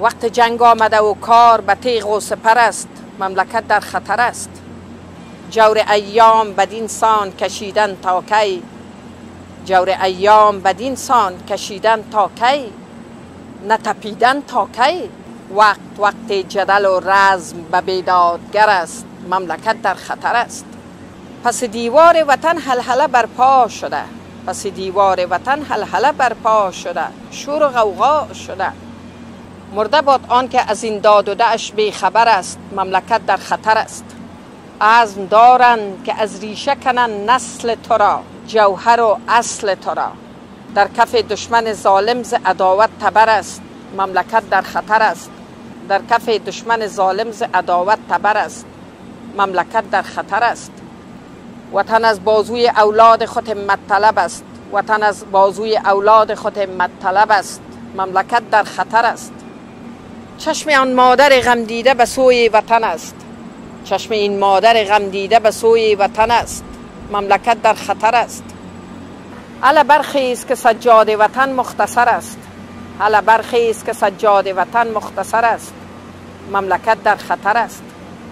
وقت جنگ آمده و کار به تیغ و سپر است، مملکت در خطر است. جور ایام بدین سان کشیدن تا کی؟ جور ایام بدین سان کشیدن تا کی؟ نتپیدن تا کی؟ وقت جدل و رزم به بیدادگر است، مملکت در خطر است. پس دیوار وطن هلهله برپا شده، پس دیوار وطن هلهله برپا شده، شور و غوغا شده. مرده باد آن که از این داد و دهش بی خبر است، مملکت در خطر است. عزم دارند که از ریشه کنن نسل تو را، جوهر و اصل تو را. در کف دشمن ظالم ز عداوت تبر است، مملکت در خطر است. در کف دشمن ظالم ز عداوت تبر است، مملکت در خطر است. وطن از بازوی اولاد خود همت طلب است، وطن از بازوی اولاد خود همت طلب است، مملکت در خطر است. چشم آن مادر غم دیده به سوی وطن است، چشم این مادر غم دیده به سوی وطن است، مملکت در خطر است. هله برخیز که سجاد وطن مختصر است، هله برخیز که سجاد وطن مختصر است، مملکت در خطر است.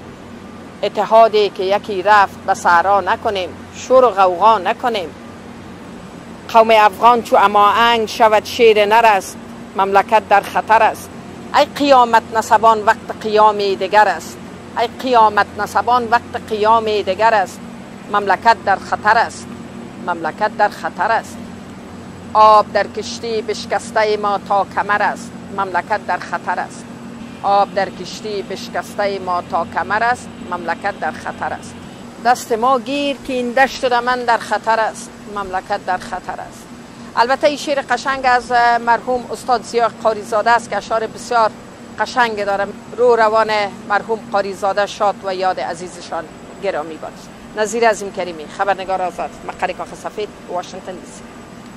اتحادی که یکی رفت به صحرا نکنیم، شور و غوغا نکنیم. قوم افغان چو اماهنگ شود شیر نر است، مملکت در خطر است. ای قیامت نسبان وقت قیام دیگر است، ای قیامت نسبان وقت قیام دیگر است، مملکت در خطر است، مملکت در خطر است. آب در کشتی بشکسته ما تا کمر است، مملکت در خطر است. آب در کشتی بشکسته ما تا کمر است، مملکت در خطر است. دست ما گیر که این دشت دمن در خطر است، مملکت در خطر است. البته این شعر قشنگ از مرحوم استاد ضیا قاریزاده است که اشعار بسیار قشنگ داره. رو روان مرحوم قاریزاده شاد و یاد عزیزشان گرامی باد. نظیر عظیم کریمی، خبرنگار آزاد، مقر کاخ سفید، واشنگتن دی سی.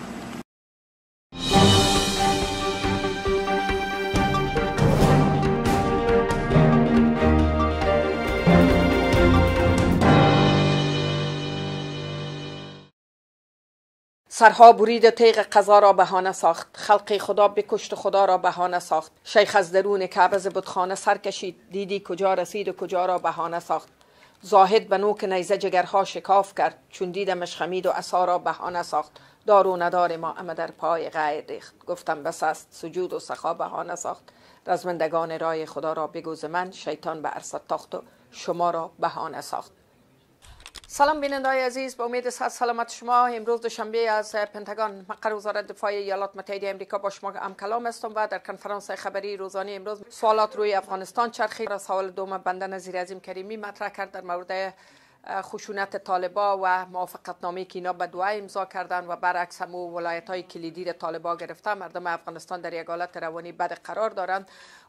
سرها برید تیغ قضا را بهانه ساخت، خلق خدا بکشت خدا را بهانه ساخت. شیخ از درون کعبه ز بتخانه سر کشید، دیدی کجا رسید و کجا را بهانه ساخت. زاهد به نوک نیزه جگرها شکاف کرد، چون دیدمش خمید و عصا را بهانه ساخت. دار و ندار ما همه در پای غیر ریخت، گفتم بس است سجود و سخا بهانه ساخت. رزمندگان رای خدا را بگو ز من، شیطان به عرصه تاخت و شما را بهانه ساخت. سلام بیننده‌های عزیز، به امید صحت سلامت شما. امروز دوشنبه از پنتاگون مقر وزارت دفاع ایالات متحده آمریکا با شما هم کلام هستم و در کنفرانس خبری روزانه امروز سوالات روی افغانستان چرخید. را سوال دوم بنده نظیر عظیم کریمی مطرح کرد در مورد خشونت طالبا و موافقتنامه‌ای که اینا به دو امضا کردن و برعکس هم ولایت‌های کلیدی طالبا گرفته مردم افغانستان در یک حالت روانی بد قرار دارند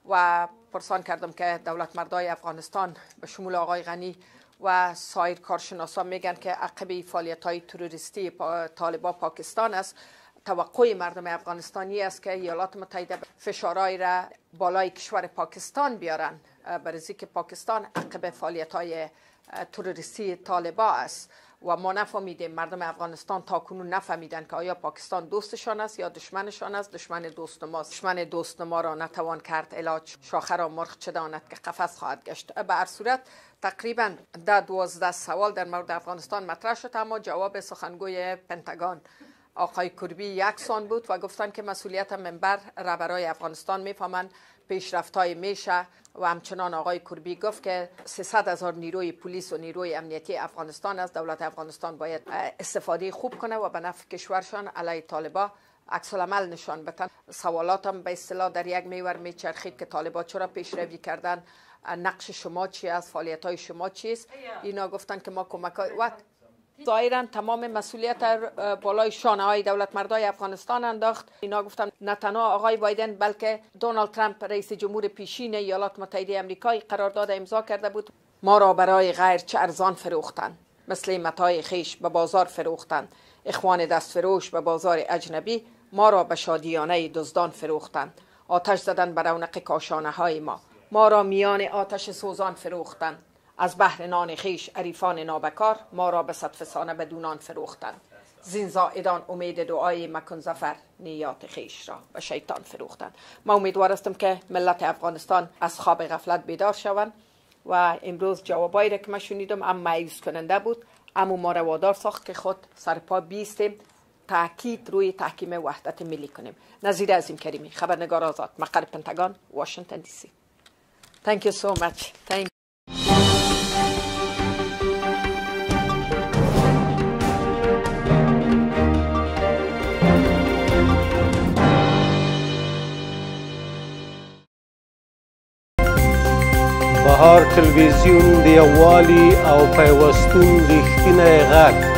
و پرسان کردم که دولت مردای افغانستان به شمول آقای غنی و سایر کارشناسان میگن که عقب فعالیت‌های تروریستی طالبان پاکستان است. توقع مردم افغانستانی است که ایالات متحده فشارهای را بالای کشور پاکستان بیارن، برای که پاکستان عقب فعالیت‌های تروریستی طالبان است و ما نفهمیدیم، مردم افغانستان تاکنون نفهمیدن که آیا پاکستان دوستشان است یا دشمنشان است. دشمن دوست ماست. دشمن دوست ما را نتوان کرد علاج، شاخه را مرغ چه داند که قفس خواهد گشت. به هر صورت تقریبا 12 سوال در مورد افغانستان مطرح شد، اما جواب سخنگوی پنتاگون آقای کربی یکسان بود و گفتن که مسئولیت منبر رهبرای افغانستان میفهمند پیشرفت‌های میشه و همچنان آقای کربی گفت که 300,000 نیروی پلیس و نیروی امنیتی افغانستان از دولت افغانستان باید استفاده خوب کنه و به نفع کشورشان علیه طالبان عکس العمل نشان بدن. سوالاتم به اصطلاح در یک محور میچرخید که طالبان چرا پیشروی کردن، نقش شما چی است، فعالیت‌های شما چیست. اینا گفتن که ما کمک‌های ظاهراً تمام مسئولیت بالای شانه‌های دولت مردای افغانستان انداخت. اینا گفتن نه تنها آقای بایدن بلکه دونالد ترامپ رئیس جمهور پیشین ایالات متحده آمریکا قرارداد امضا کرده بود. ما را برای غیر چه ارزان فروختند، مثل متاع خیش به بازار فروختند. اخوان دستفروش به بازار اجنبی ما را به شادیانه دزدان فروختند. آتش زدن بر رونق کاشانه‌های ما را میان آتش سوزان فروختند. از بهر نان خیش عریفان نابکار ما را به صد فسانه بدونان فروختند. زین زائدان امید دعای مکن ظفر نیات خیش را به شیطان فروختند. ما امیدوار هستم که ملت افغانستان از خواب غفلت بیدار شوند و امروز جوابایی را که من شنیدم هم مایوس کننده بود، اما ما را وادار ساخت که خود سرپا بیستیم، تاکید روی تحکیم وحدت ملی کنیم. نظیر عظیم کریمی، خبرنگار آزاد، مقر پنتاگون، واشنگتن دی سی. Thank you so much. Thank بهار تلویزیون د یووالي او پیوستون رښتینی غږ